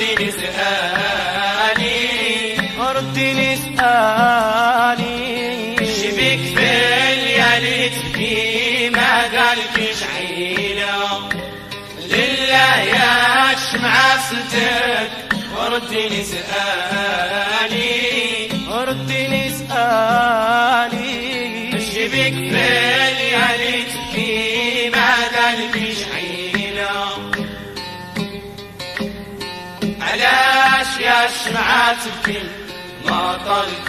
ردني سؤالي ردني سؤالي شبيك في الليالي تبكي ما قالكش عيلة لله يا شمعة سلتك وردني سؤالي ردني سؤالي شبيك في الليالي تبكي ما قالكش عيلة علاش يا شمعة تبكي ما طلت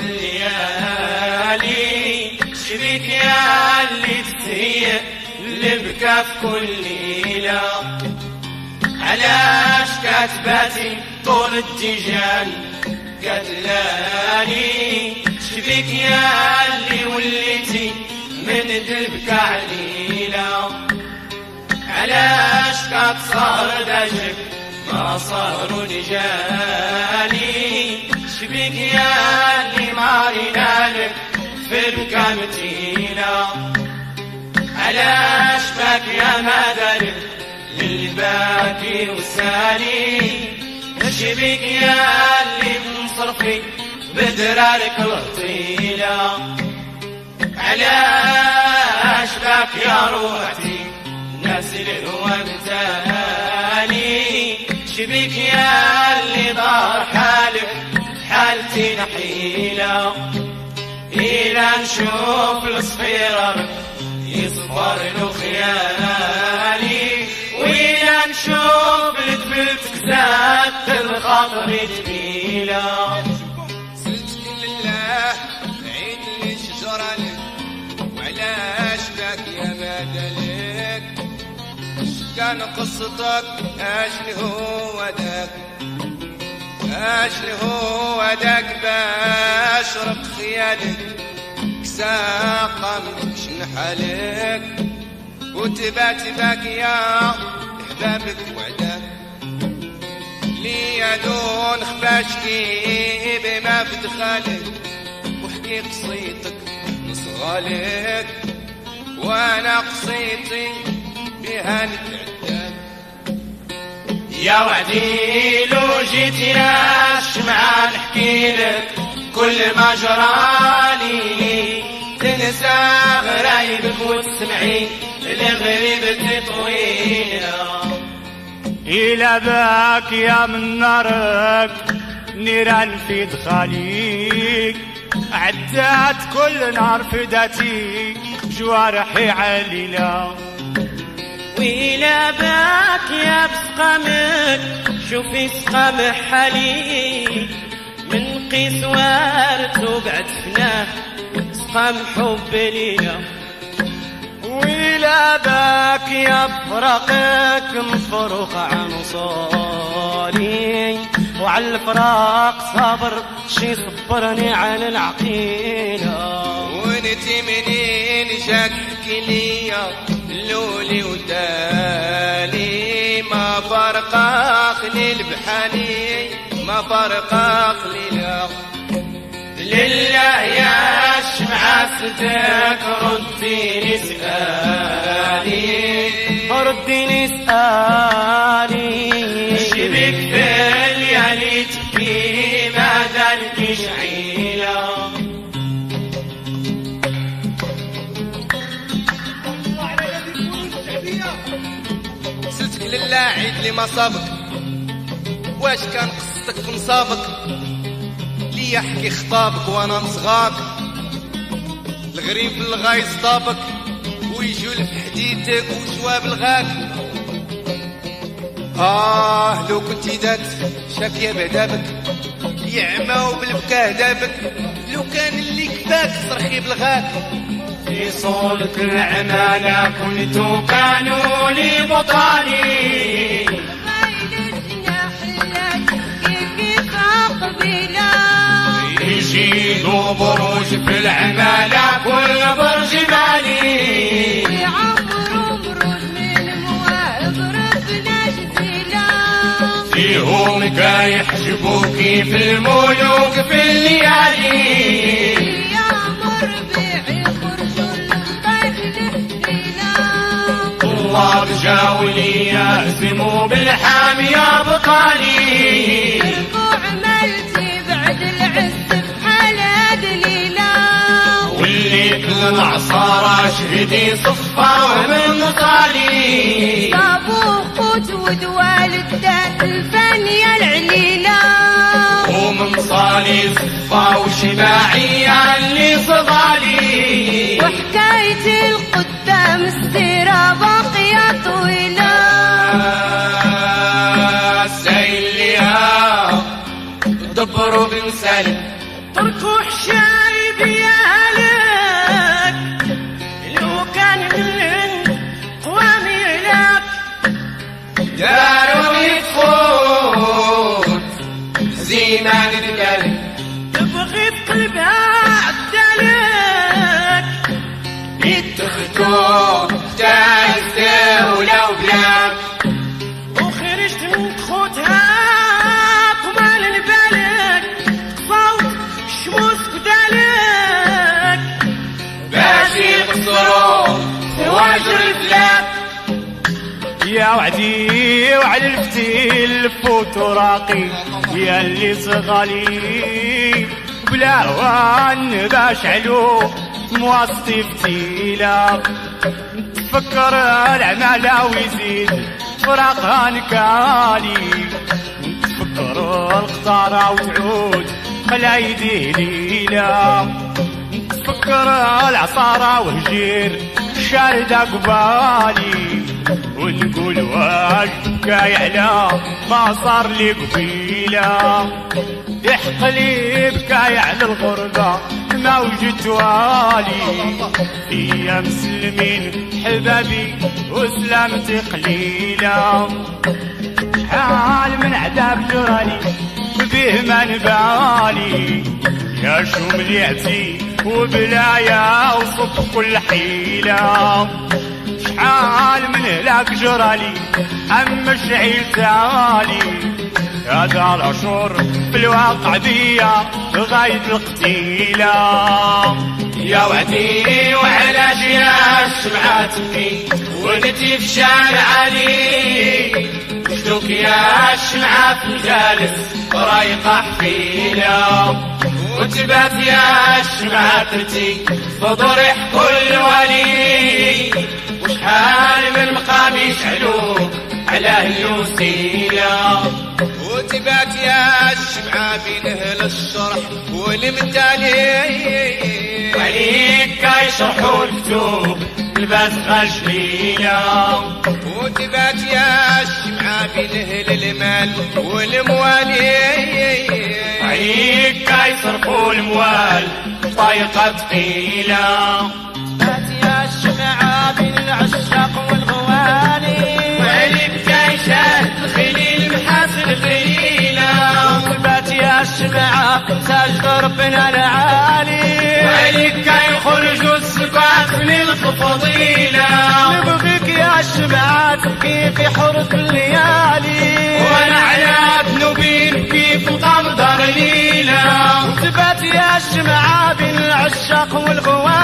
الليالي شبيك يا اللي تسيء اللي بكى في كل ليلة علاش كاتباتي طول الدجال قتلاني شبيك يا اللي وليتي من دلبك عليلة علاش كتصار دجك ما صار رجالي شبيك يا اللي مارينا لك في الكامتينة علاش باك يا مدرب للباكي والسالي شبيك يا اللي منصرفي بدرارك الطيلة علاش باك يا روحتي ناس الهوى متالي شبيك يا اللي دار حالك حالتي نحيلة إلا نشوف الصفيرة يصفر له خيالي وإلا نشوف التفلتك ذات الخاطر جميلة سلتك لله عيد لي شجرة لك وعلاش باك يا مدلك كان قصتك اش اللي هو داك اش اللي هو داك باش رق خيالك ساقم شنحالك وتبات باك يا احبابك وعداك لي دون خفاشكي بما في دخالك وحكي قصيتك نصغالك وانا قصيتي بها نتعداك يا وعدي لو جيت يا الشمعة نحكي لك كل ما جرالي تنسى غرايبك وتسمعي لغريبك طويلة إلا باك يا من نارك نيران في دخاليك عدات كل نار فداتي جوارحي عليلة وإلا باك يا بسقامك شوفي سقام حالي من قيس وارت وبعد فناه سقام حب ليلة وإلا باك يا بفراقك مفروق عن وصالي وعلى الفراق صابر شي صبرني عن العقيلة وانتي منين جاك تحكي ليا لولي ودالي ما فرق خليل بحالي ما فرق خليل لله يا شمعة صدق رديني سؤالي رديني سؤالي شبك في الليالي تبكي ما دالكش عيلة سلتك لله عيد لي ما صابك واش كان قصتك في نصابك لي احكي خطابك وانا نصغاك الغريب في الغاي صطابك ويجول في حديدك وجواب الغاك لو كنتي دات شاكية بعذابك يعمى وبالبكاه دابك لو كان اللي كفاك صرخي بالغاك في صولك العمالة كنت كانوا لي بطاني يجيبوا بروج في العمالة كل برج مالي يعمروا بروج من مواعظ ربنا جزيلا فيهم كيحجبوكي في الملوك في الليالي يا مربيعي خرجوا للطيب للهليلة طلاب جاولي يا اهتموا بالحام يا بطالي وعملتي بعد العز بحالة دليلة واللي كل عصارة شهدي صفا من طالي صابوا قوت ودوالده الفانية العليلة ومن صالي صفا وشباعية اللي صغالي وحكاية القدام السيرة باقية طويلة سيليها دبروا بن سالم تركوا حشاي ديالك لو كان من قوامي لك داروا يدخل زينان القلب تبغي بقلبها عدلك يتخذوا تايسته ولو بلاك وخرجت من خوتها قبال البلد صوت شموس بدالك باش يقصروا زواجر الفلاك يا وعدي وعلى الفتيل فوت وراقي يا اللي صغالي بلا وان باش علو مواصتي فتيلة تفكر العمالة ويزيد فراقها نكالي تفكر القطارة وتعود خلايدي ليلة تفكر العصارة وهجير شاردة قبالي ونقول واش بكاي على ما صار لي قبيلة يحق لي بكاي على الغربة ما وجدت والي يا مسلمين حبابي وسلامتي قليلة شحال من عذاب جرالي به ما نبالي يا شو مليعتي وبلايا وصف كل حيلة شحال من هلاك جرالي أما الشعير تعالي هذا العشور في الواقع بيا غاية القتيلة يا وعدي وعلاش يا الشمعة تبكي ولدتي في شارع علي شدوك يا الشمعة في الجالس رايقة حفيلة وتبات يا الشمعة ترتي فضرح كل ولي وشحال من مقام يشعلوك على الوسيلة وتبات يا الشمعة بين أهل الشرح والمتالي عليك يشرحوا الكتب لباس غشميلة وتبات يا الشمعة بين أهل المال والموالي عليك يصرفوا الموال طايقة ثقيلة بات يا الشمعة بين العشاق والغوالي وعليك يشاهد الخليل محاسن خليلة بات يا الشمعة ساجد ربنا العالي وعليك يخرجوا السبات من الفضيلة نبغيك يا الشمعة تبكي في حرق الليالي وانا على ذنوبي كيف القمدر ليلة تبات يا الشمعة بين العشاق والغوالي